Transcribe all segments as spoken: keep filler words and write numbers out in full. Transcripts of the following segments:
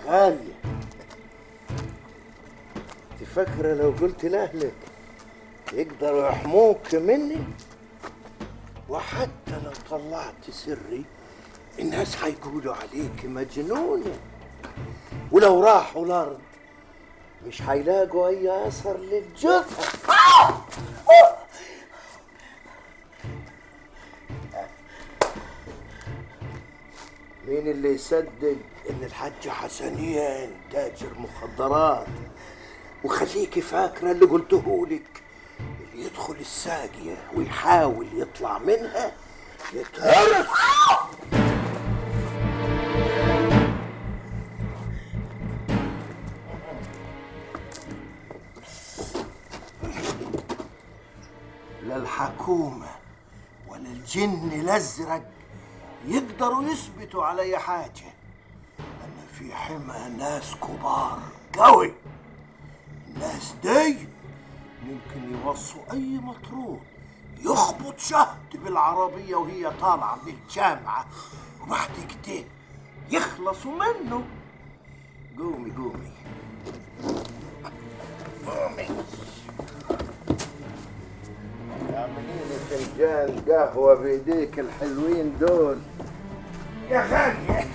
غالية، انت فاكرة لو قلت لأهلك يقدروا يحموك مني؟ وحتى لو طلعت سري الناس هيقولوا عليك مجنونة، ولو راحوا الأرض مش هيلاقوا أي أثر للجثة. مين اللي يصدق إن الحاج حسنين تاجر مخدرات؟ وخليكي فاكرة اللي قلتهولك، اللي يدخل الساقية ويحاول يطلع منها يتهرس. لا الحكومة ولا الجن الأزرق يقدروا يثبتوا علي حاجة. أنا في حمى ناس كبار قوي، الناس دي ممكن يوصوا أي مطرود يخبط شهد بالعربية وهي طالعة من الجامعة، وبعد كده يخلصوا منه. قومي قومي قومي، اعمليلي فنجان قهوة بإيديك الحلوين دول يا غالية.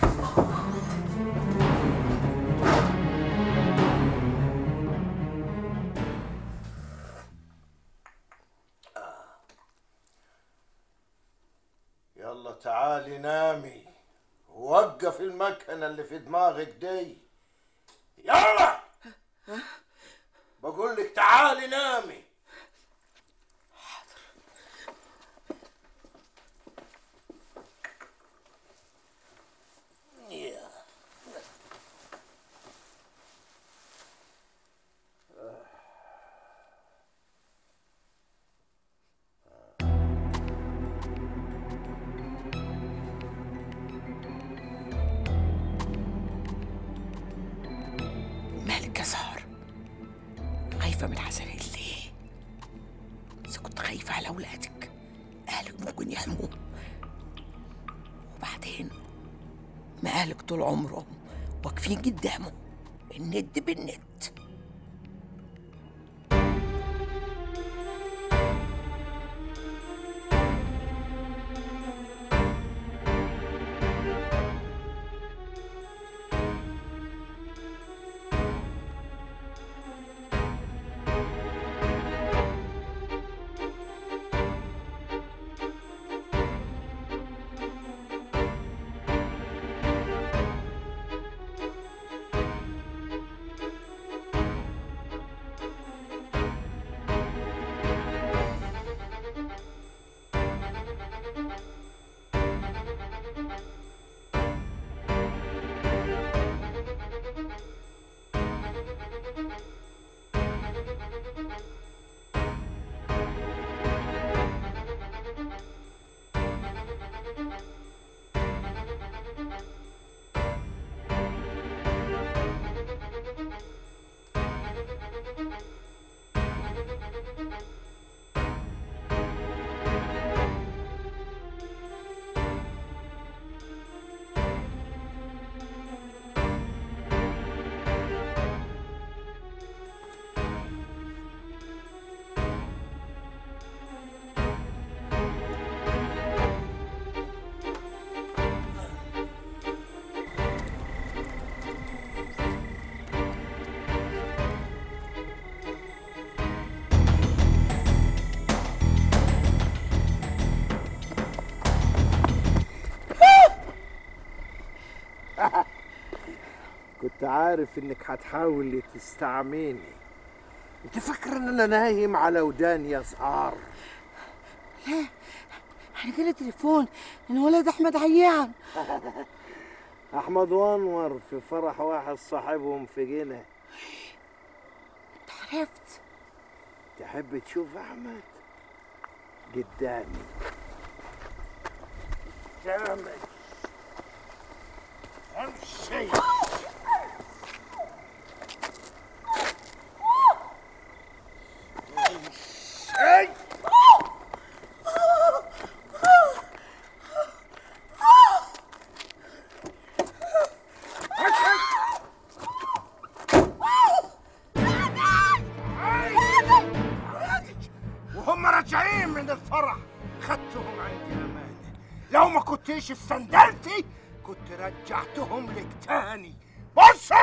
يلا تعالي نامي ووقف المكنة اللي في دماغك دي. يلا بقول لك تعالي نامي. حاضر. مالك يا سهر؟ خايفة من حسنين ليه؟ إذا كنت خايفة على أولادك أهلك ممكن يحموهم، وبعدين ما أهلك طول عمرهم واقفين قدامه الند بالند. كنت عارف انك هتحاولي تستعميني. انت فاكره ان انا نايم على وداني يا سهار؟ لا، انا جالي تليفون ان ولد احمد عيان. احمد وانور في فرح واحد صاحبهم في جنة. انت عرفت؟ تحب تشوف احمد؟ قدامي قدامي امشي. امشي. راجعين من الفرح خدتهم عندي امانه، لو ما كنتيش استندلتي كنت رجعتهم لك تاني. بصي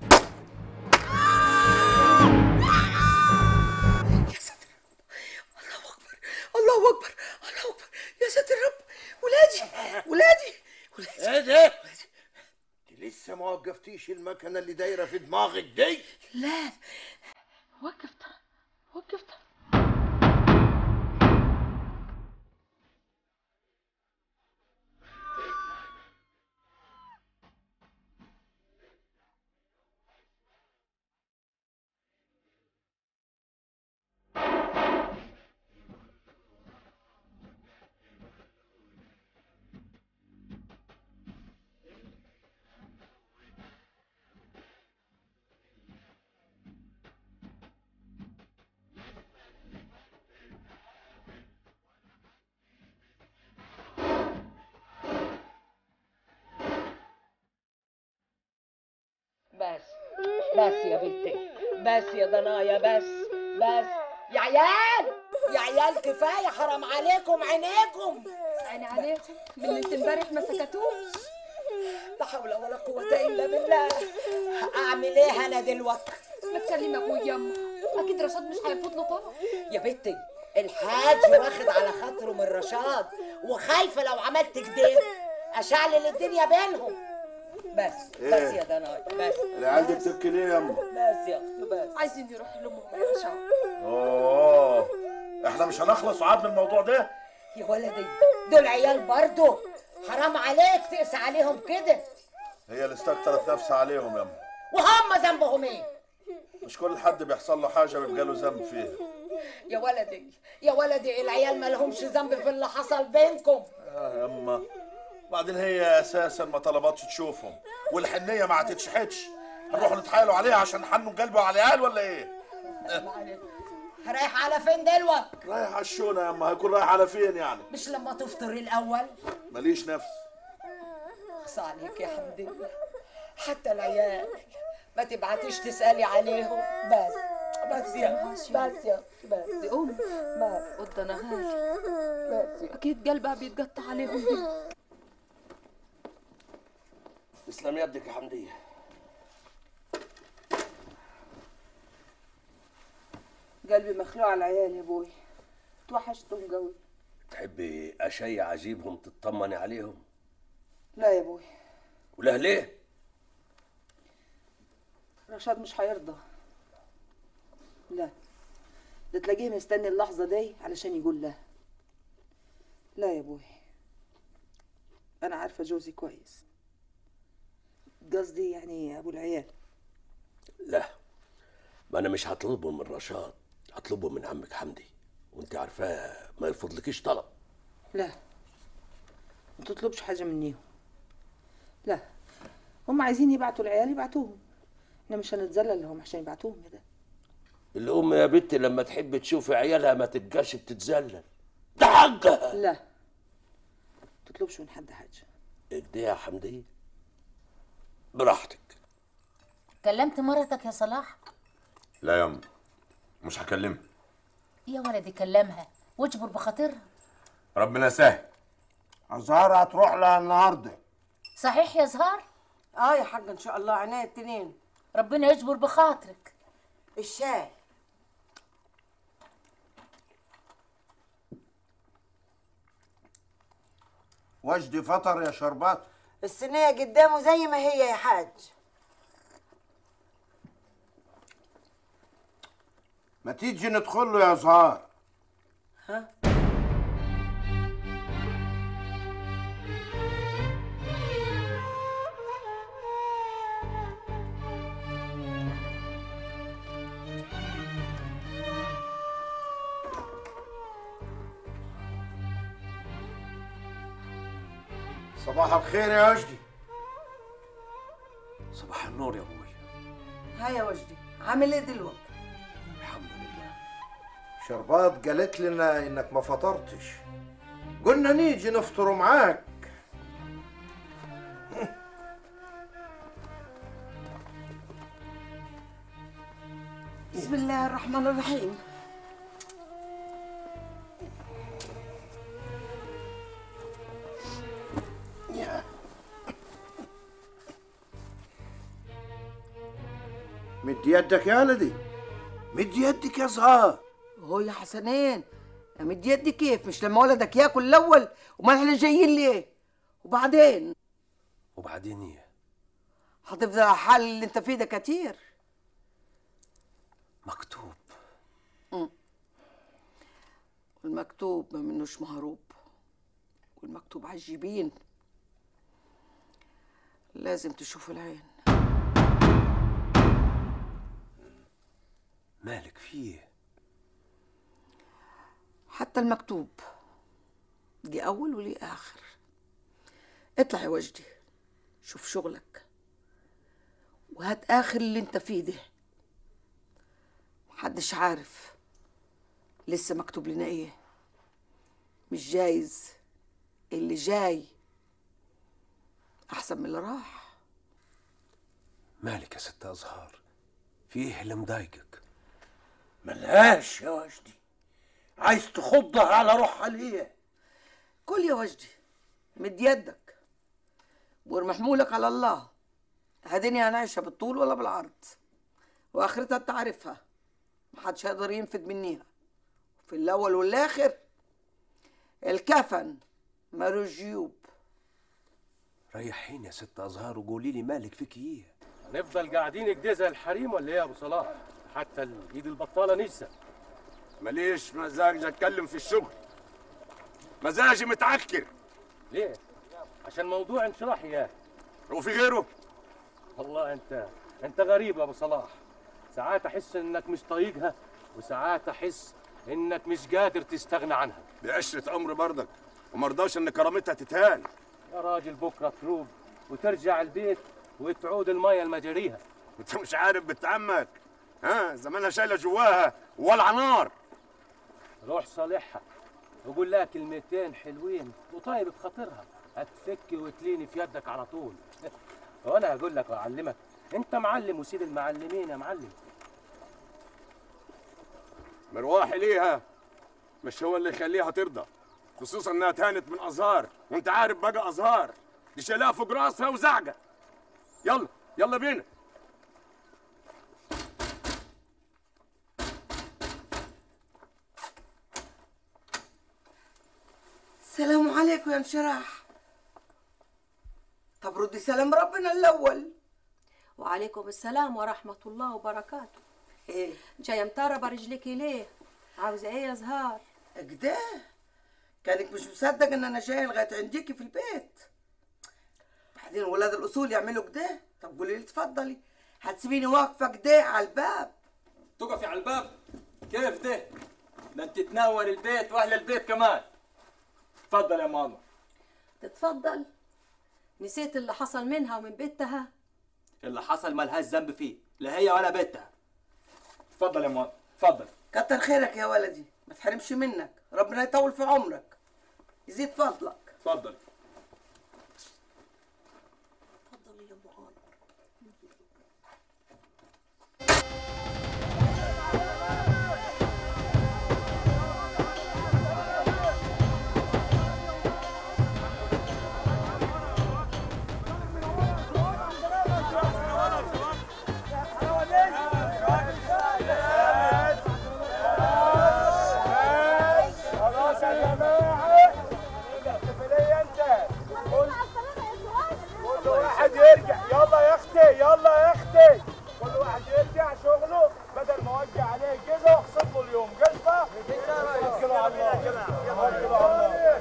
يا ساتر، الله اكبر الله اكبر الله اكبر، يا ساتر رب. ولادي ولادي ولادي. ايه ده؟ انت لسه ما وقفتيش المكنه اللي دايره في دماغك دي؟ لا وقفتها وقفتها. بس بس يا بنتي، بس يا ضنايا، بس بس يا عيال، يا عيال كفايه، حرام عليكم عينيكم. عيني عليكم من اللي انت امبارح ما سكتوش. لا حول ولا قوه الا بالله. اعمل ايه انا دلوقتي؟ ما تكلمي ابوي يما، اكيد رشاد مش هيفوت له طبعا. يا بنتي الحاج واخد على خاطره من رشاد، وخايفه لو عملت كده اشعلل الدنيا بينهم. بس إيه؟ بس يا دناي، بس العيال دي بتبكي ليه يا اما؟ بس يا اختي بس. عايزين يروح لامهم يا رشاد. اوه احنا مش هنخلص وعاد من الموضوع ده. يا ولدي دول عيال برضه، حرام عليك تقسى عليهم كده. هي اللي استكترت نفسها عليهم يا اما. وهم ذنبهم ايه؟ مش كل حد بيحصل له حاجه بيبقى له ذنب فيها. يا ولدي يا ولدي العيال ما لهمش ذنب في اللي حصل بينكم. اه يا اما، بعدين هي اساسا ما طلبتش تشوفهم، والحنيه ما هتتشحتش. هنروح نتحايلوا عليها عشان نحنوا قلبه على العيال ولا ايه؟ رايح على فين دلوقتي؟ رايح على الشونه يا اما. هيكون رايح على فين يعني؟ مش لما تفطر الاول؟ ماليش نفس. اخص عليك يا حمدي، حتى العيال ما تبعتيش تسالي عليهم. بس بس يا بس يا بس دي ام بس قدنا غالي، بس يا اكيد قلبها بيتقطع عليهم دي. تسلم يدك يا حمدية. قلبي مخلوع على العيال يا ابوي، توحشتهم قوي. تحبي اشيع اجيبهم تطمني عليهم؟ لا يا ابوي. ولا ليه؟ رشاد مش هيرضى. لا، ده تلاقيه مستني اللحظة دي علشان يقول لا. لا يا ابوي، انا عارفة جوزي كويس، قصدي يعني ابو العيال. لا، ما انا مش هطلبه من رشاد، هطلبه من عمك حمدي، وانت عارفاه ما يرفضلكيش طلب. لا، ما تطلبش حاجة منيهم. لا، هم عايزين يبعتوا العيال يبعتوهم، احنا مش هنتذلل لهم عشان يبعتوهم يا ده. الام يا بنتي لما تحب تشوفي عيالها ما تبقاش بتتذلل، ده حقها. لا، ما تطلبش من حد حاجة. ايه يا حمدية؟ براحتك. كلمت مرتك يا صلاح؟ لا ياما، مش هكلمها. يا ولدي كلمها واجبر بخاطرها. ربنا يسهل. أزهار هتروح لها النهارده. صحيح يا زهار؟ اه يا حاج ان شاء الله، عينيا التنين. ربنا يجبر بخاطرك. الشاي. وجدي فطر يا شربات. الصينية قدامه زي ما هي يا حاج. ما تيجي ندخل له يا زهار. ها؟ صباح الخير يا وجدي. صباح النور يا ابوي. ها يا وجدي، عامل ايه دلوقتي؟ الحمد لله. شربات قالت لنا انك ما فطرتش، قلنا نيجي نفطر معاك. بسم الله الرحمن الرحيم. يدك يا ولدي، مد يدك يا زهار. هو يا حسنين مد يدي كيف؟ مش لما ولدك ياكل الاول؟ وما احنا جايين ليه؟ وبعدين وبعدين ايه؟ هتفضل على الحال اللي انت فيه ده كتير. مكتوب. امم والمكتوب ما منوش مهروب، والمكتوب على الجبين لازم تشوف العين. مالك فيه؟ حتى المكتوب دي أول ولي آخر. اطلع يا وجدي شوف شغلك وهات آخر اللي انت فيه ده. محدش عارف لسه مكتوب لنا ايه. مش جايز اللي جاي أحسن من اللي راح. مالك يا ست أزهار؟ في ايه اللي مضايقك؟ ملهاش يا وجدي، عايز تخضها على روحها ليه؟ كل يا وجدي مد يدك وارمحمولك على الله. هدني هنعيشها بالطول ولا بالعرض، واخرتها انت عارفها، محدش هيقدر ينفد منيها. وفي الاول والاخر الكفن مالوش جيوب. ريحيني يا ست أزهار وقولي لي مالك فيك ايه؟ هنفضل قاعدين كده زي الحريم ولا ايه يا ابو صلاح؟ حتى الايد البطاله نجسه. ماليش مزاج اتكلم في الشغل، مزاجي متعكر. ليه؟ عشان موضوع انشراح اياه. هو في غيره؟ والله انت انت غريب يا ابو صلاح. ساعات احس انك مش طايقها، وساعات احس انك مش قادر تستغنى عنها. دي عشرة عمر برضك، ومرضاش ان كرامتها تتهان. يا راجل بكره تروب وترجع البيت وتعود الميه لمجاريها. انت مش عارف بنت عمك؟ ها زمانها شايله جواها ولع نار. روح صالحها وقول لها كلمتين حلوين وطيب بخاطرها، هتفك وتليني في يدك على طول. وانا هقول لك واعلمك، انت معلم وسيد المعلمين يا معلم. مروحي ليها مش هو اللي يخليها ترضى، خصوصا انها تهانت من ازهار، وانت عارف بقى ازهار دي شايلاها فوق راسها وزعجه. يلا يلا بينا. السلام عليكم يا انشراح. طب ردي سلام ربنا الاول. وعليكم السلام ورحمة الله وبركاته. ايه جاية مطربة رجليكي ليه؟ عاوزة ايه يا زهار؟ كده كانك مش مصدق ان انا جايه لغايه عنديكي في البيت. بعدين ولاد الاصول يعملوا كده. طب قولي لي اتفضلي، هتسيبيني واقفه كده على الباب؟ تقفي على الباب؟ كيف ده؟ ده انت تنور البيت واهل البيت كمان. اتفضل يا ماما. تتفضل؟ نسيت اللي حصل منها ومن بيتها؟ اللي حصل مالهاش ذنب فيه، لا هي ولا بيتها. اتفضل يا ماما، اتفضل. كتر خيرك يا ولدي، ما تحرمش منك، ربنا يطول في عمرك، يزيد فضلك. اتفضل. اتفضلي يا ابو عمر. يلا يا اختي يلا يا اختي، كل واحد يرجع شغله بدل ما اوجع عليه كذا واخصم له اليوم قلبه. توكلوا على الله توكلوا على الله.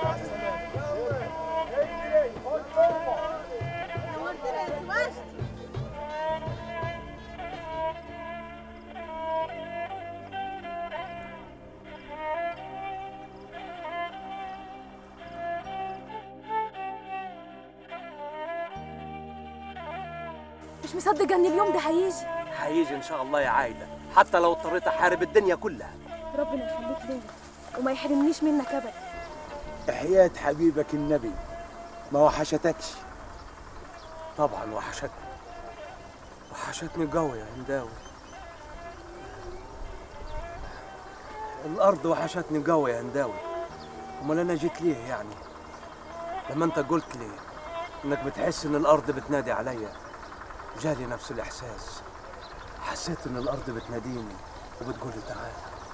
مش مصدقة ان اليوم ده هيجي. هيجي ان شاء الله يا عايده، حتى لو اضطريت احارب الدنيا كلها. ربنا يخليك ليا وما يحرمنيش منك ابدا. حياة حبيبك النبي ما وحشتكش؟ طبعا وحشتني، وحشتني قوي يا هنداوي. الارض وحشتني قوي يا هنداوي. امال انا جيت ليه يعني؟ لما انت قلت لي انك بتحس ان الارض بتنادي عليا، جالي نفس الاحساس. حسيت ان الارض بتناديني وبتقول لي تعال.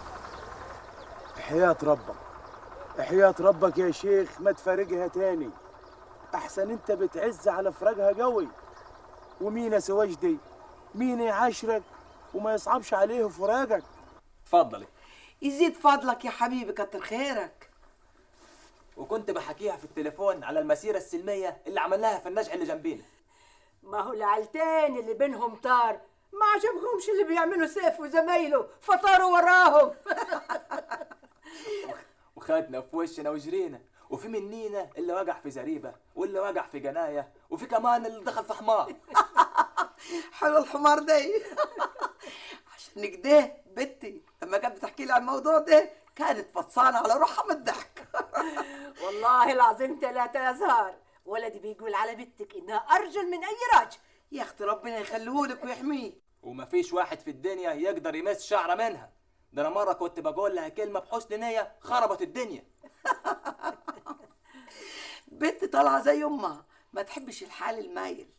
حياة ربك حياة ربك يا شيخ ما تفارقها تاني، احسن انت بتعز على فراقها قوي. ومين يا سواجدي؟ مين يعاشرك وما يصعبش عليه فراقك؟ اتفضلي. يزيد فضلك يا حبيبي، كتر خيرك. وكنت بحكيها في التليفون على المسيرة السلمية اللي عملناها في النجع اللي جنبينا. ما هو العيلتين اللي بينهم طار ما عجبهمش اللي بيعملوا سيف وزمايله فطاروا وراهم. وخدنا في وشنا وجرينا، وفي منينا اللي وقع في زريبة واللي وقع في جناية وفي كمان اللي دخل في حمار. حلو الحمار دي. عشان كده بنتي لما كانت بتحكي لي عن الموضوع ده كانت فطسانه على روحها من الضحك. والله العظيم ثلاثة يا زهر، ولدي بيقول على بنتك انها ارجل من اي راجل. يا اختي ربنا يخليهولك ويحميه. ومفيش واحد في الدنيا يقدر يمس شعره منها. ده انا مره كنت بقول لها كلمه بحسن نيه خربت الدنيا. بنت طالعه زي امها، ما تحبش الحال المايل.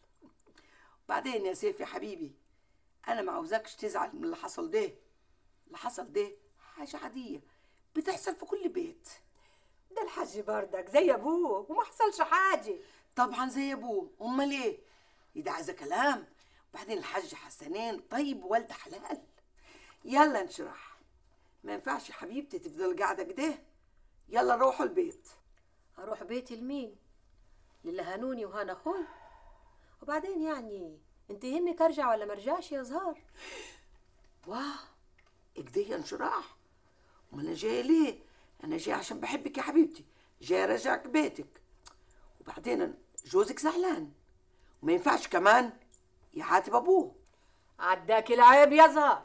بعدين يا سيف يا حبيبي، انا ما عاوزاكش تزعل من اللي حصل ده. اللي حصل ده حاجه عاديه بتحصل في كل بيت. ده الحاج بردك زي ابوه وما حصلش حاجه. طبعا زي ابوه، امال ايه؟ ده عايزه كلام. وبعدين الحاج حسنين طيب وولد حلال. يلا نشرح. ما ينفعش يا حبيبتي تفضل قاعده كده. يلا روحوا البيت. اروح بيتي لمين؟ للي هانوني وهانا اخوي. وبعدين يعني انت يهمك ارجع ولا ما ارجعش يا زهار؟ واه كده يا انشراح. امال انا جايه ليه؟ انا جايه عشان بحبك يا حبيبتي، جايه ارجعك بيتك. وبعدين جوزك زعلان وما ينفعش كمان يعاتب ابوه. عداك العيب يا زهر.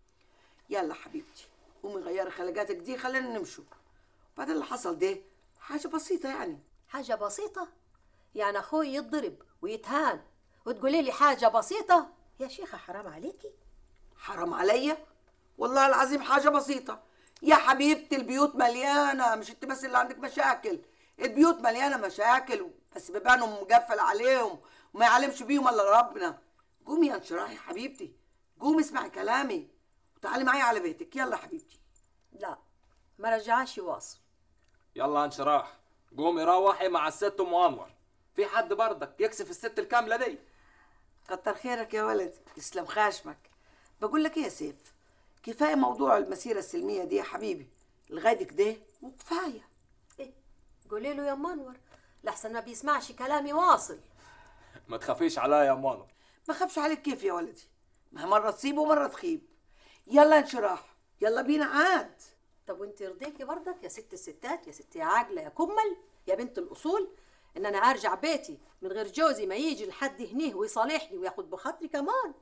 يلا حبيبتي قومي غيري خلقاتك دي، خلينا نمشوا. بعدين اللي حصل ده حاجه بسيطه يعني. حاجه بسيطه؟ يعني اخوي يتضرب ويتهان وتقولي لي حاجه بسيطه؟ يا شيخه حرام عليكي. حرام عليا؟ والله العظيم حاجه بسيطه يا حبيبتي. البيوت مليانه، مش انت بس اللي عندك مشاكل. البيوت مليانه مشاكل بس بيبانوا مقفل عليهم وما يعلمش بيهم الا ربنا. قومي يا انشراح يا حبيبتي، قومي اسمعي كلامي وتعالي معايا على بيتك. يلا حبيبتي. لا ما رجعش يواصل. يلا انشراح قومي روحي مع الست ام انور. في حد برضك يكسف الست الكامله دي؟ كتر خيرك يا ولد، يسلم خاشمك. بقول لك ايه يا سيف، كفايه موضوع المسيره السلميه دي يا حبيبي لغايه كده وكفايه. ايه قولي له يا ام انور لحسن ما بيسمعش كلامي واصل. ما تخافيش عليا يا ام انور. ما خافش عليك كيف يا ولدي؟ ما مره تصيب ومره تخيب. يلا انشراح يلا بينا عاد. طب وانت يرضيكي برضك يا ست الستات، يا ست يا عاجله يا كمل يا بنت الاصول، ان انا ارجع بيتي من غير جوزي ما يجي لحد هنيه ويصالحني وياخد بخاطري كمان؟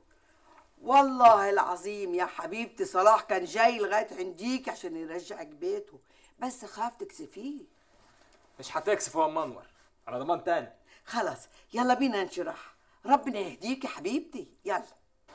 والله العظيم يا حبيبتي صلاح كان جاي لغايه عنديك عشان يرجعك بيته، بس خاف تكسفيه. مش هتكسف يا ام انور، انا ضمان تاني. خلاص يلا بينا انشراح، ربنا يهديك يا حبيبتي. يلا.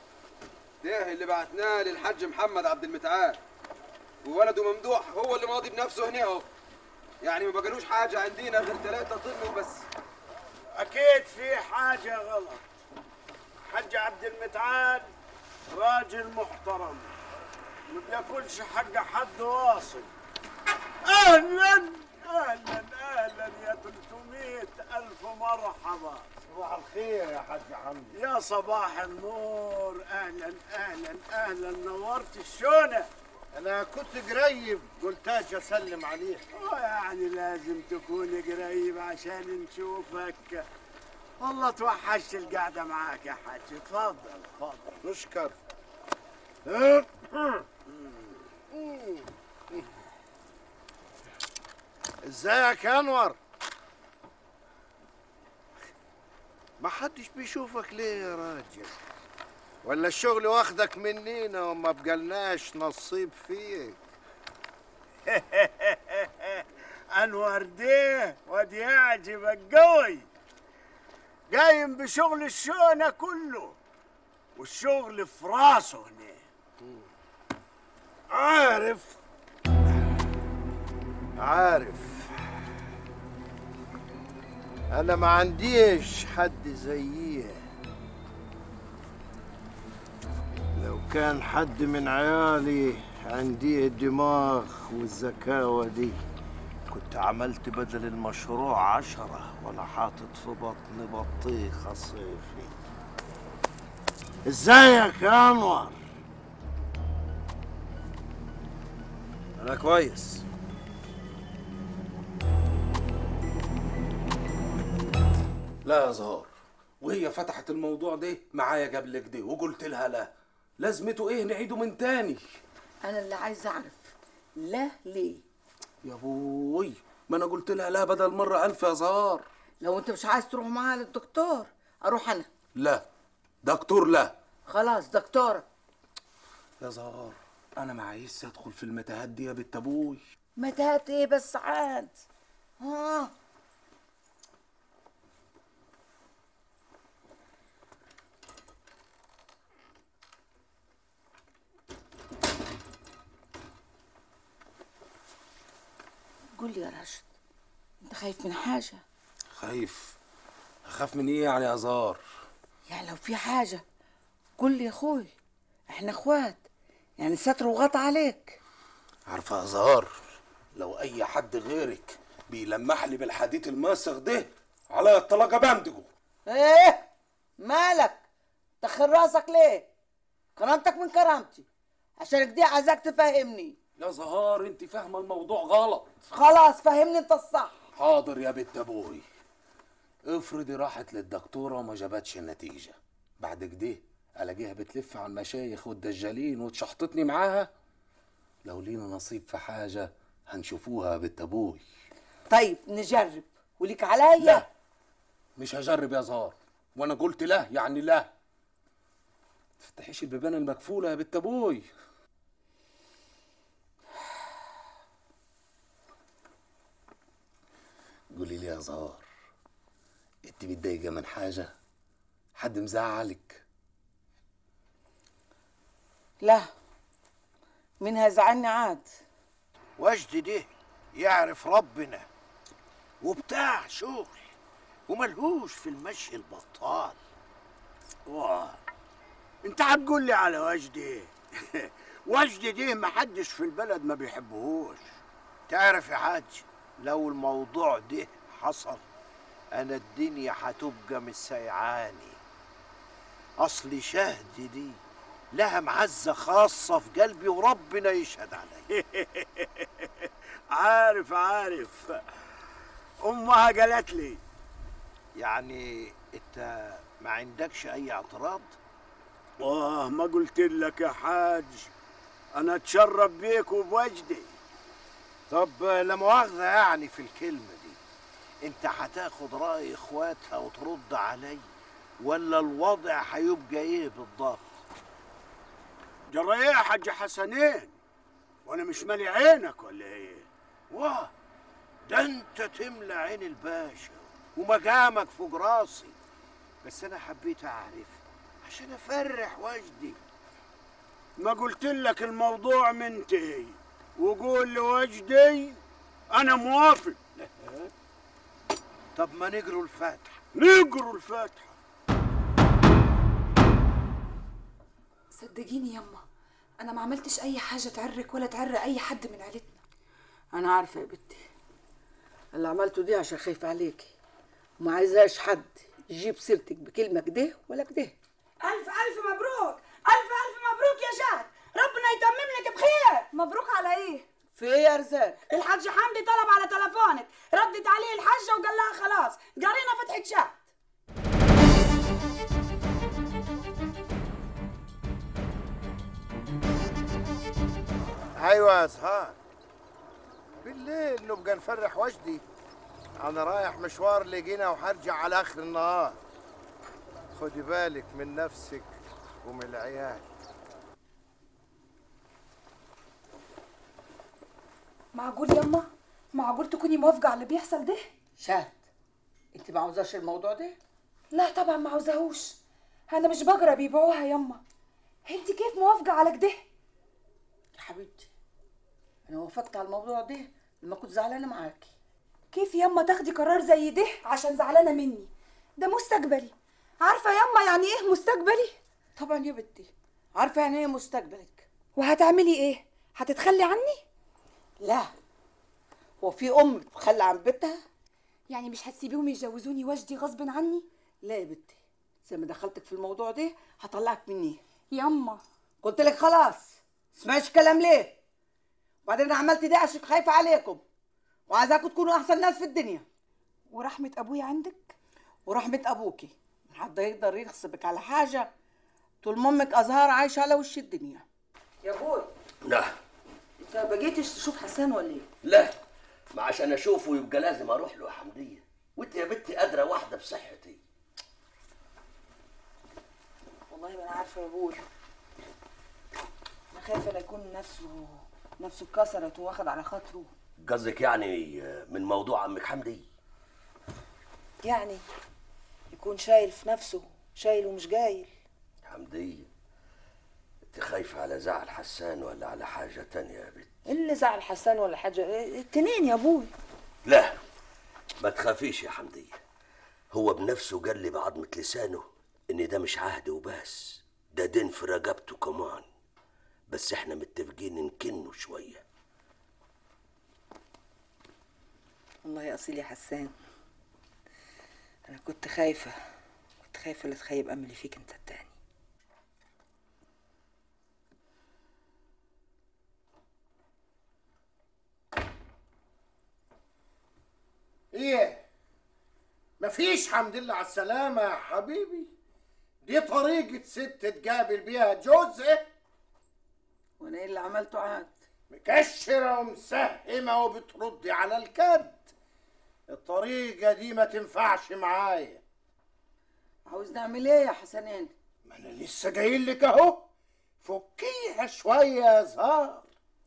ده اللي بعتناه للحاج محمد عبد المتعال، وولده ممدوح هو اللي ماضي بنفسه هنا اهو. يعني ما بقالوش حاجه عندنا غير ثلاثه طن وبس. اكيد في حاجه غلط. حاج عبد المتعال راجل محترم ما بياكلش حق حد واصل. اهلا اهلا اهلا يا ثلاثمية الف مرحبا. صباح الخير يا حاج حمدي. يا صباح النور. اهلا اهلا اهلا نورت الشونه. انا كنت قريب قلت اجي اسلم عليك. اه يعني لازم تكون قريب عشان نشوفك. والله توحشت القعده معاك يا حاج. اتفضل اتفضل. تشكر. ازيك يا انور؟ ما حدش بيشوفك ليه يا راجل؟ ولا الشغل واخدك منينا وما بقالناش نصيب فيك؟ انور ده واد يعجبك قوي، قايم بشغل الشونه كله والشغل في راسه هنا. عارف عارف انا ما عنديش حد زيه. لو كان حد من عيالي عندي الدماغ والذكاوة دي كنت عملت بدل المشروع عشرة ولا حاطط في بطني بطيخة صيفي. ازيك يا انور؟ انا كويس. لا يا زهار، وهي فتحت الموضوع ده معايا قبل كده وقلت لها لا، لازمته ايه نعيده من تاني؟ انا اللي عايزه اعرف لا ليه؟ يا ابوي ما انا قلت لها لا بدل مره الف يا زهار. لو انت مش عايز تروح معاها للدكتور اروح انا. لا دكتور لا. خلاص دكتوره. يا زهار انا ما عايزش ادخل في المتاهات دي يا بنت ابوي. متاهات ايه بس عاد؟ ها قول لي يا راشد، انت خايف من حاجه؟ خايف؟ اخاف من ايه يعني يا زهار؟ يعني لو في حاجه قول لي يا اخوي، احنا اخوات، يعني ستر وغطى عليك. عارفه يا زهار، لو اي حد غيرك بيلمح لي بالحديد الماسخ ده على الطلاقه بندقه. ايه مالك تخر راسك ليه؟ كرامتك من كرامتي، عشان كده عايزاك تفهمني. يا زهار انت فاهمه الموضوع غلط. خلاص فهمني انت الصح. حاضر يا بنت ابوي. افرضي راحت للدكتوره وما جابتش النتيجه، بعد كده الاقيها بتلف على المشايخ والدجالين وتشحطتني معاها. لو لينا نصيب في حاجه هنشوفوها يا بنت ابوي. طيب نجرب وليك عليا. لا مش هجرب يا زهار، وانا قلت لا يعني لا. تفتحيش البيبان المكفوله يا بنت ابوي. قولي لي يا زهار، انت متضايقه من حاجه؟ حد مزعلك؟ لا، مين هيزعلني عاد؟ وجدي ده يعرف ربنا وبتاع شغل وملهوش في المشي البطال. واه انت هتقول لي على وجدي؟ وجدي ده محدش في البلد ما بيحبهوش. تعرف يا حاج، لو الموضوع ده حصل انا الدنيا هتبقى مسيعاني. اصل شهدي دي لها معزه خاصه في قلبي وربنا يشهد علي. عارف عارف امها قالت لي. يعني انت ما عندكش اي اعتراض؟ واه ما قلت لك يا حاج انا اتشرف بيك وبوجدي. طب لا مؤاخذه يعني في الكلمه دي، انت هتاخد راي اخواتها وترد علي ولا الوضع هيبقى ايه بالضبط؟ جرى ايه يا حاج حسنين؟ وانا مش مالي عينك ولا ايه؟ واه ده انت تملى عين الباشا ومقامك فوق راسي، بس انا حبيت اعرف عشان افرح وجدي. ما قلت لك الموضوع منتهي، وقول لوجدي انا موافق. طب ما نقروا الفاتحه. نقروا الفاتحه. صدقيني يما انا ما عملتش اي حاجه تعرك ولا تعرق اي حد من عيلتنا. انا عارفه يا بنتي اللي عملته دي عشان خايفه عليكي وما عايزاش حد يجيب سيرتك بكلمه كده ولا كده. الف الف مبروك، الف الف مبروك يا شهد، ربنا يتمم لك بخير. مبروك على ايه؟ في ايه يا رزاق؟ الحاج حمدي طلب على تليفونك، ردت عليه الحاجه وقال لها خلاص قرينا فتحه شهد. ايوه يا زهار، بالليل نبقى نفرح وجدي. انا رايح مشوار لقينا وهرجع على اخر النهار. خدي بالك من نفسك ومن العيال. معقول يما؟ معقول تكوني موافقه على اللي بيحصل ده؟ شهد انت ما عاوزاش الموضوع ده؟ لا طبعا ما عاوزاهوش، انا مش بقرا بيبيعوها يما. انت كيف موافقه على كده؟ يا حبيبتي انا وافقت على الموضوع ده لما كنت زعلانه معاكي. كيف يما تاخدي قرار زي ده عشان زعلانه مني؟ ده مستقبلي، عارفه يما يعني ايه مستقبلي؟ طبعا يا بنتي عارفه يعني ايه مستقبلك. وهتعملي ايه؟ هتتخلي عني؟ لا، هو في ام بتتخلى عن بيتها؟ يعني مش هتسيبيهم يتجوزوني وجدي غصب عني؟ لا يا بنتي، زي ما دخلتك في الموضوع ده هطلعك مني. ياما قلت لك خلاص، سمعش كلام ليه؟ وبعدين انا عملت ده عشان خايفه عليكم وعايزاكم تكونوا احسن ناس في الدنيا. ورحمه ابويا عندك؟ ورحمه ابوكي، محد يقدر يغصبك على حاجه طول ما امك ازهار عايشه على وش الدنيا. يا ابوي، لا انت ما بقيتش تشوف حسان ولا ايه؟ لا، ما عشان اشوفه يبقى لازم اروح له يا حمديه، وانت يا بنتي ادرى واحده بصحتي. والله ما انا عارفه يا ابوي، انا خايفه لا يكون نفسه نفسه اتكسرت واخد على خاطره. قصدك يعني من موضوع عمك حمدي؟ يعني يكون شايل في نفسه، شايل ومش جايل. حمديه، انت خايفه على زعل حسان ولا على حاجه تانية يا بنت؟ اللي زعل حسان ولا حاجه التنين يا ابوي. لا، ما تخافيش يا حمديه، هو بنفسه قال لي بعضمة لسانه ان ده مش عهد وبس، ده دين في رقبته كمان، بس احنا متفقين نكنه شويه. والله يا اصيل يا حسان، انا كنت خايفه كنت خايفه لا تخيب املي فيك انت التاني. ايه؟ مفيش حمد لله على السلامة يا حبيبي؟ دي طريقة ست تقابل بيها جوزها؟ وانا ايه اللي عملته عاد؟ مكشرة ومسهمة وبتردي على الكد. الطريقة دي ما تنفعش معايا. عاوز نعمل ايه يا حسنين؟ ما انا لسه جايين لك اهو، فكيها شوية يا زهار.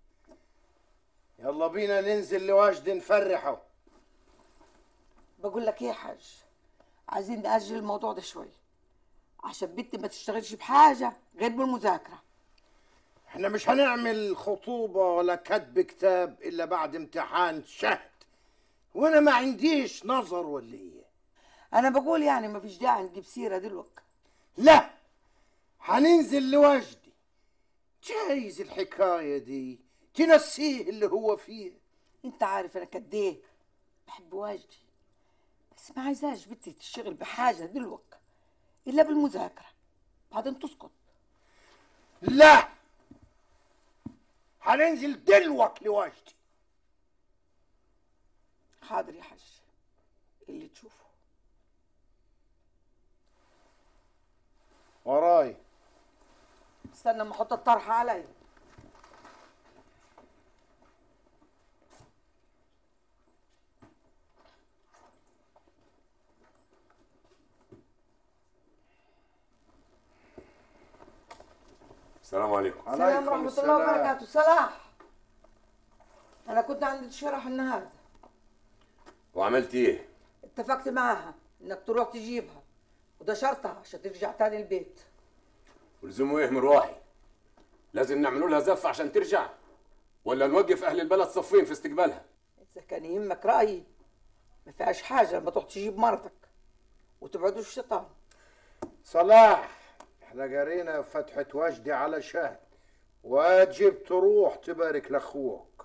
يلا بينا ننزل لوجد نفرحه. بقول لك ايه يا حاج، عايزين نأجل الموضوع ده شويه عشان بنتي ما تشتغلش بحاجه غير بالمذاكره. احنا مش هنعمل خطوبه ولا كتب كتاب الا بعد امتحان شهد، وانا ما عنديش نظر ولا ايه؟ انا بقول يعني ما فيش داعي نجيب سيره دلوقتي. لا، هننزل لوجدي، جايز الحكايه دي تنسيه اللي هو فيه. انت عارف انا قد ايه بحب وجدي، بس ما عايزاش بنتي تشتغل بحاجه دلوقتي الا بالمذاكره، بعدين تسقط. لا، هننزل دلوقتي لوجدي. حاضر يا حاج، اللي تشوفه. وراي. استنى اما احط الطرحه عليا. السلام عليكم. السلام ورحمة الله وبركاته. صلاح، أنا كنت عند الشرح النهارده. وعملت ايه؟ اتفقت معاها إنك تروح تجيبها، وده شرطها عشان ترجع تاني البيت. ولزموا ايه مروحي؟ لازم نعملوا لها زفة عشان ترجع؟ ولا نوقف أهل البلد صفين في استقبالها؟ إذا كان يهمك رأيي ما فيهاش حاجة لما تروح تجيب مرتك وتبعدوا الشيطان. صلاح، احنا قرينا فتحة وجدي على شهد، واجب تروح تبارك لاخوك.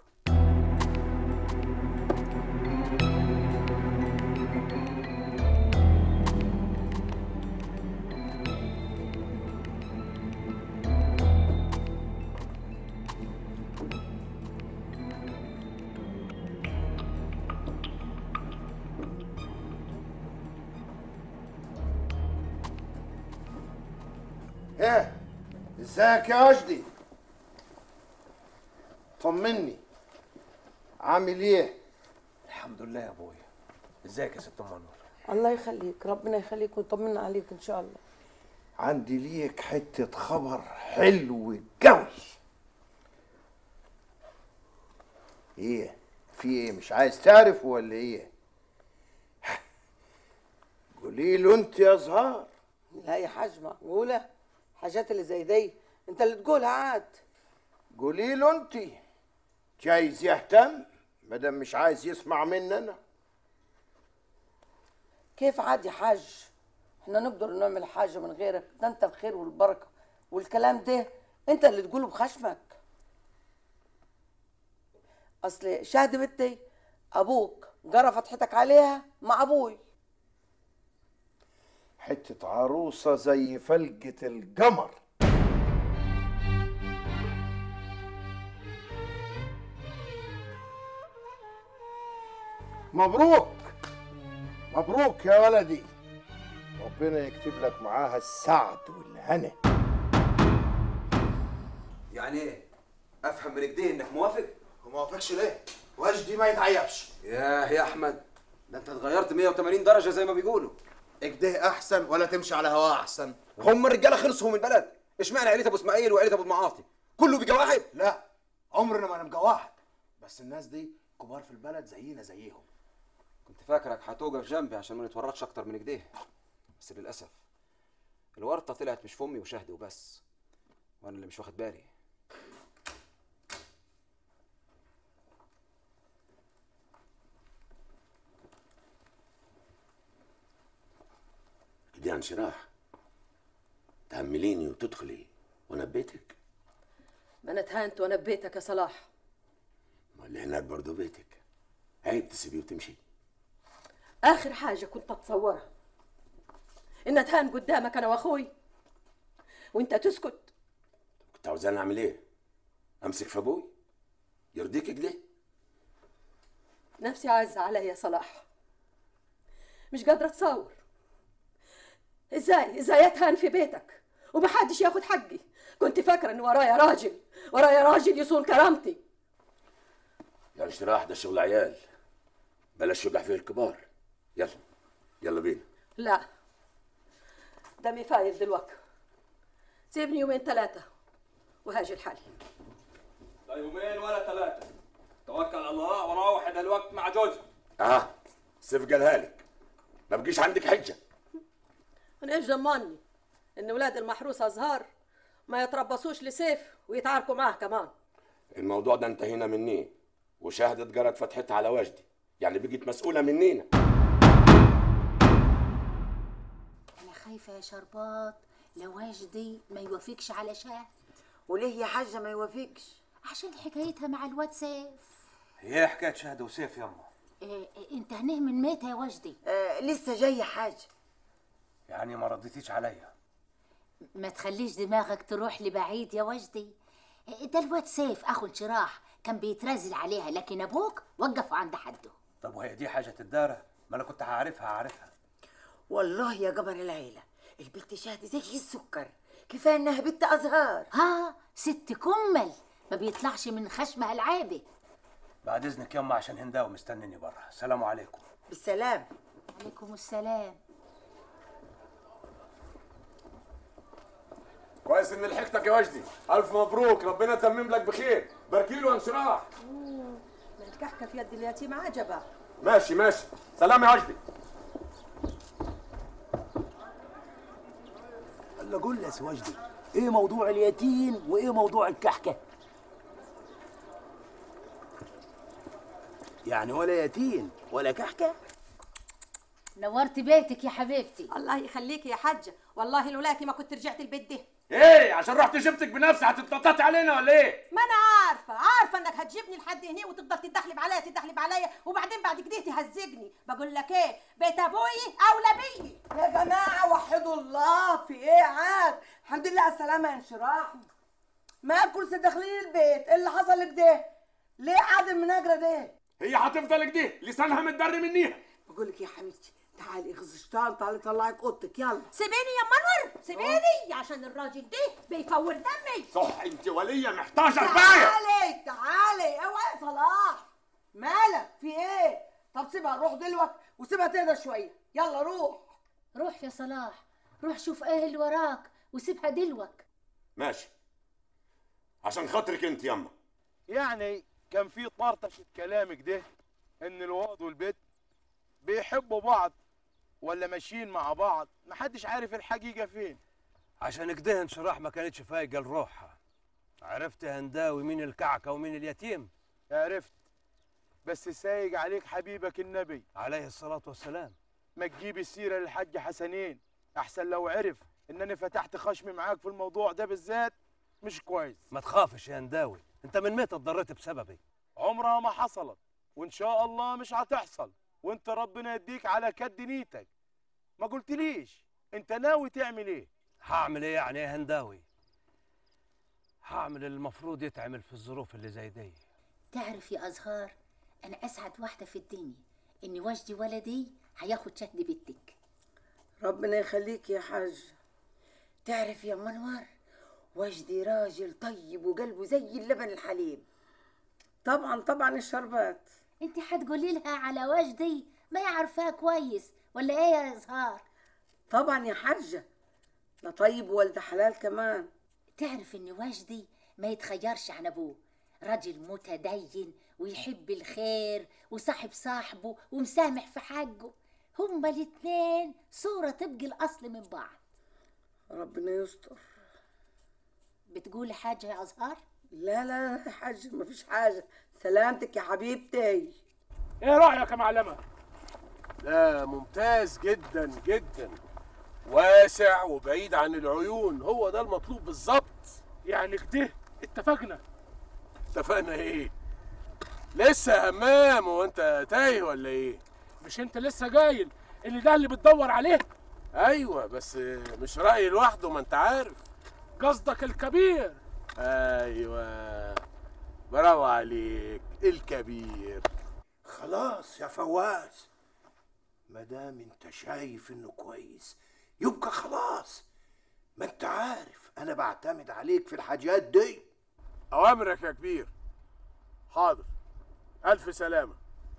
ايه، ازيك يا وجدي؟ طمني، عامل ايه؟ الحمد لله يا ابويا. ازيك يا ست ام نور؟ الله يخليك، ربنا يخليك ويطمنا عليك ان شاء الله. عندي ليك حتة خبر حلو قوي. ايه؟ في ايه؟ مش عايز تعرف ولا ايه؟ قولي له انت يا زهار. لا يا حاج، معقولة حاجات اللي زي دي انت اللي تقولها عاد. قولي له انت، جايز يهتم مادام مش عايز يسمع مننا. كيف عاد يا حاج؟ احنا نقدر نعمل حاجة من غيرك؟ ده انت الخير والبركة والكلام ده انت اللي تقوله بخشمك. اصل شهد بنتي ابوك جرى فتحتك عليها مع ابوي. حتة عروسة زي فلقة القمر. مبروك مبروك يا ولدي، ربنا يكتب لك معاها السعد والهنا. يعني ايه؟ افهم من كده انك موافق؟ وما وافقش ليه؟ وجدي ما يتعيبش. ياه يا احمد، ده انت اتغيرت مية وتمانين درجه زي ما بيقولوا. اكده احسن ولا تمشي على هواه احسن؟ هم الرجاله خلصوا من البلد، اشمعنى عيله ابو اسماعيل وعيله ابو المعاطي؟ كله بيجا واحد؟ لا عمرنا ما نبقى واحد، بس الناس دي كبار في البلد زينا زيهم. كنت فاكرك هتوقف جنبي عشان ما نتورطش اكتر من كده، بس للاسف الورطه طلعت مش في امي وشهدي وبس، وانا اللي مش واخد بالي. كده يا انشراح تهمليني وتدخلي وانا ببيتك؟ ما انا اتهنت وانا ببيتك يا صلاح. ما اللي هناك برضه بيتك، عيب تسيبيه وتمشي. اخر حاجه كنت اتصورها ان اتهان قدامك انا واخوي وانت تسكت. كنت عاوزاني اعمل ايه؟ امسك في ابوي؟ يرضيك كده؟ نفسي عايزه عليا يا صلاح، مش قادره اتصور ازاي ازاي اتهان في بيتك ومحدش ياخد حقي. كنت فاكره ان ورايا راجل ورايا راجل يصون كرامتي. يا انشراح ده شغل عيال، بلاش يوجع فيه الكبار. يلا يلا بينا. لا دمي فاير دلوقتي، سيبني يومين ثلاثه وهاجي الحالي. لا يومين ولا ثلاثه، توكل على الله وروح دلوقتي مع جوزك. اه سيف قالها لك، ما بقيش عندك حجه. انا ايش ضمني ان ولاد المحروس ازهار ما يتربصوش لسيف ويتعاركوا معاه كمان؟ الموضوع ده انتهينا منيه، وشهدت جرت فتحتها على وجدي، يعني بقيت مسؤوله منينا. انا خايفه يا شربات لو وجدي ما يوافقش على شهد. وليه يا حاجه ما يوافقش؟ عشان حكايتها مع الواد سيف. هي حكايه شهد وسيف يما؟ إيه انت هنيه من ميتة يا وجدي؟ آه لسه جايه حاجه. يعني ما رديتيش عليا؟ ما تخليش دماغك تروح لبعيد يا وجدي. ده الواد سيف اخو انشراح كان بيترازل عليها، لكن ابوك وقفه عند حده. طب وهي دي حاجه تدارى؟ ما انا كنت هعرفها هعرفها. والله يا قمر العيله البنت شهد زي السكر، كفايه انها بنت ازهار. ها ست كمل ما بيطلعش من خشمها العادي. بعد اذنك يما عشان هنداوي مستنيني بره. السلام عليكم. بالسلام. عليكم السلام. كويس ان لحقتك يا وجدي، الف مبروك، ربنا يتمم لك بخير. باركي له يا انشراح. ما الكحكه في يد اليتيم عجبه. ماشي ماشي، سلام يا وجدي. هلا قول لي يا سي وجدي، ايه موضوع اليتيم وايه موضوع الكحكه؟ يعني ولا يتيم ولا كحكه؟ نورت بيتك يا حبيبتي. الله يخليكي يا حاجه، والله لولاكي ما كنت رجعت البيت ده. ايه عشان رحت جبتك بنفسي هتتنططي علينا ولا ايه؟ ما انا عارفه عارفه انك هتجيبني لحد هنا وتفضل تدحلب عليا تدحلب عليا وبعدين بعد كده تهزجني. بقول لك ايه، بيت ابوي اولى بيي. يا جماعه وحدوا الله، في ايه عاد؟ الحمد لله على السلامه يا انشراح. ما كل داخلين البيت، ايه اللي حصل لك ده؟ ليه قاعد المناجره ده؟ هي هتفضل كده لسانها متدري منيها. بقول لك يا حبيبتي تعالي غزشتان، تعالي طلعك اوضتك يلا. سيبيني يا منور سيبيني عشان الراجل ده بيفور دمي. صح انت وليه محتاجه ربايه. تعالي تعالي اوعي يا صلاح، مالك في ايه؟ طب سيبها نروح دلوقتي وسيبها تهدى شويه، يلا روح. روح يا صلاح، روح شوف ايه اللي وراك وسيبها دلوقتي. ماشي عشان خاطرك انت يما. يعني كان في طرطشة كلامك ده ان الواد والبيت بيحبوا بعض ولا ماشيين مع بعض، محدش عارف الحقيقة فين. عشان كده انشراح ما كانتش فايقه لروحها. عرفت هنداوي مين الكعكه ومين اليتيم؟ عرفت، بس سايق عليك حبيبك النبي عليه الصلاة والسلام. ما تجيب السيرة للحاج حسنين، أحسن لو عرف انني فتحت خشمي معاك في الموضوع ده بالذات مش كويس. ما تخافش يا هنداوي، انت من متى اتضريت بسببي؟ عمرها ما حصلت وان شاء الله مش هتحصل، وانت ربنا يديك على كد نيتك. ما قلتليش انت ناوي تعمل ايه؟ هعمل ايه يعني يا هنداوي؟ هعمل اللي المفروض يتعمل في الظروف اللي زي دي. تعرف يا أزهار، أنا أسعد واحدة في الدنيا إن وجدي ولدي هياخد شهد بنتك. ربنا يخليك يا حاج. تعرف يا منور، وجدي راجل طيب وقلبه زي اللبن الحليب. طبعا طبعا الشربات. انت هتقولي لها على وجدي ما يعرفها كويس ولا ايه يا أزهار؟ طبعا يا حاجة، ده طيب وولد حلال كمان. تعرف ان وجدي ما يتخيرش عن ابوه، راجل متدين ويحب الخير وصاحب صاحبه ومسامح في حقه. هما الاتنين صورة تبقي الأصل من بعض. ربنا يستر. بتقولي حاجة يا أزهار؟ لا لا يا حاج مفيش حاجة، سلامتك يا حبيبتي. ايه رأيك يا معلمة؟ لا ممتاز جدا جدا، واسع وبعيد عن العيون، هو ده المطلوب بالظبط. يعني كده اتفقنا؟ اتفقنا ايه؟ لسه يا همام، هو انت تايه ولا ايه؟ مش انت لسه قايل اللي ده اللي بتدور عليه؟ ايوه بس مش رأيي لوحده، ما انت عارف. قصدك الكبير؟ ايوه برافو عليك، الكبير. خلاص يا فواز، مادام انت شايف انه كويس يبقى خلاص. ما انت عارف انا بعتمد عليك في الحاجات دي. اوامرك يا كبير. حاضر، الف سلامة.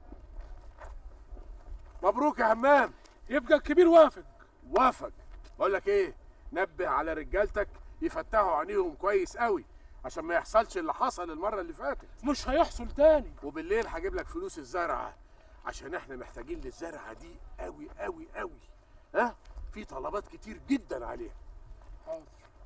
مبروك يا همام. يبقى الكبير وافق. وافق. بقول لك ايه، نبه على رجالتك يفتحوا عينيهم كويس قوي عشان ما يحصلش اللي حصل المره اللي فاتت. مش هيحصل تاني. وبالليل هجيب لك فلوس الزرعه عشان احنا محتاجين للزرعه دي قوي قوي قوي. ها؟ في طلبات كتير جدا عليها. حاضر.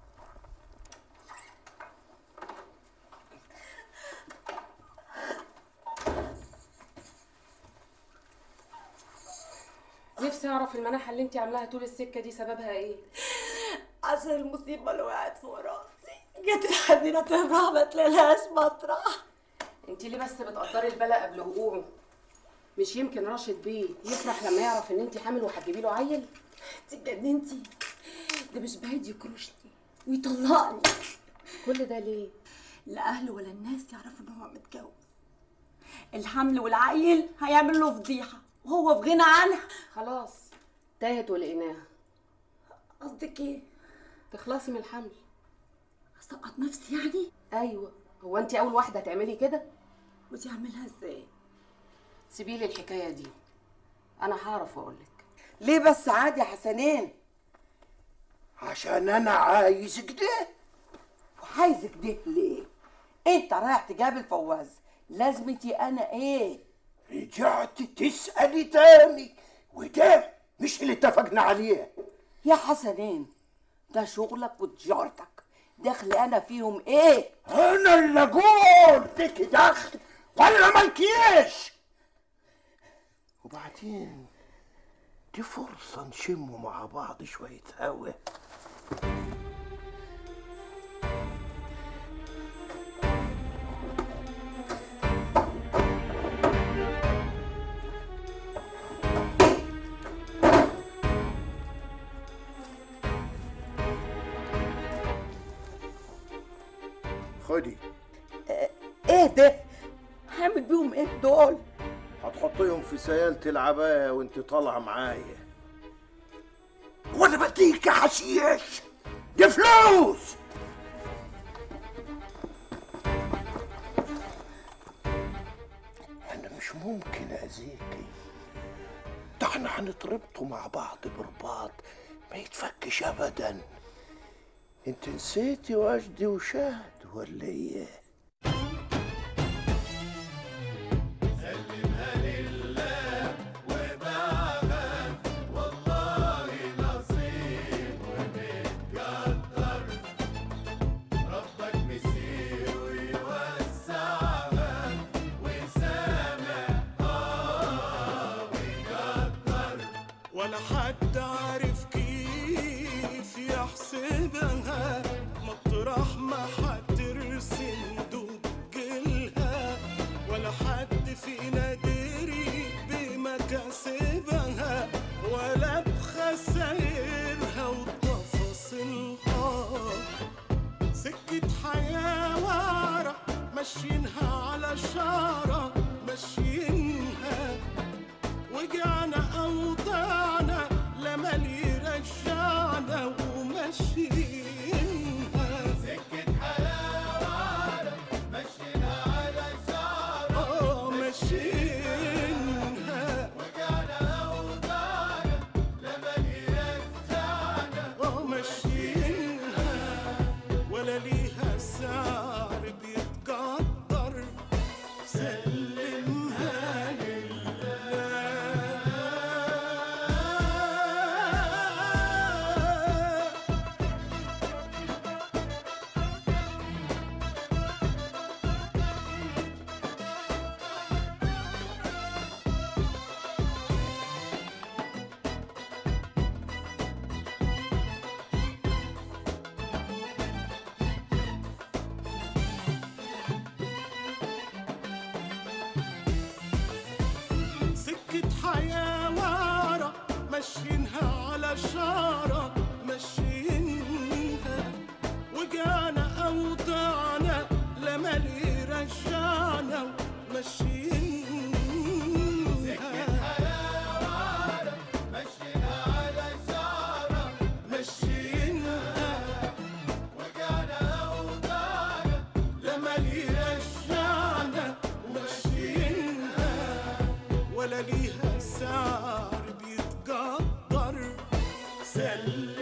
نفسي اعرف المناحه اللي انت عاملاها طول السكه دي سببها ايه؟ عشان المصيبه اللي وقعت فوق راسي، جت الحزينه تفرح ما تلاقيلهاش مطرح. انت ليه بس بتقدري البلاء قبل وقوعه؟ مش يمكن راشد بيه يفرح لما يعرف ان انت حامل وهتجيبي له عيل؟ انت اتجننتي، ده مش بعيد يكرشني ويطلقني. كل ده ليه؟ لا اهله ولا الناس يعرفوا ان هو متجوز. الحمل والعيل هيعمل له فضيحه وهو في غنى عنها. خلاص تاهت ولقيناها. قصدك ايه؟ تخلصي من الحمل. اسقط نفسي يعني؟ ايوه، هو انت اول واحده هتعملي كده؟ ودي اعملها ازاي؟ سيبي لي الحكايه دي، انا هعرف اقول لك. ليه بس عادي يا حسنين؟ عشان انا عايز كده. وعايز كده ليه؟ انت رايح تقابل فواز، لازمتي انا ايه؟ رجعت تسألي تاني، وده مش اللي اتفقنا عليه. يا حسنين ده شغلك وتجارتك، دخل انا فيهم ايه؟ انا اللي اقول لك دخل ولا مالكيش. وبعدين دي فرصة نشموا مع بعض شوية هوا. خدي. ايه ده؟ هعمل بيهم ايه دول؟ هتحطيهم في سيالة العباية وانت طالعة معايا. وانا بديك يا حشيش، دي فلوس. انا مش ممكن اذيكي، ده احنا هنتربطوا مع بعض برباط ما يتفكش ابدا. انت نسيتي وجدي وشهد ولا ايه؟ سلمها لله وبعها والله نصيب ومتقدر، ربك مسير ويوسعها ويسامح اه ويقدر، ولا حد عارف كيف يحصل على شارة ماشيينها، وجعنا أوضاعنا لمن يرجعنا وماشيينها. سكة حلاوة ماشيينها على شارة اه ماشيينها، وجعنا أوضاعنا لمن يرجعنا اه ماشيينها. ولا ليها سعر بيتقدر، سلمها لله. سكة حياة وعرة ماشيينها على شارة ماشيينها، وجعنا أوضاعنا لمن يرجعنا وماشيينها. سكة حياة وعرة ماشيينها على شارة ماشيينها، وجعنا أوضاعنا لمن يرجعنا وماشيينها. ولا ليها سعر بيتقدر، سلم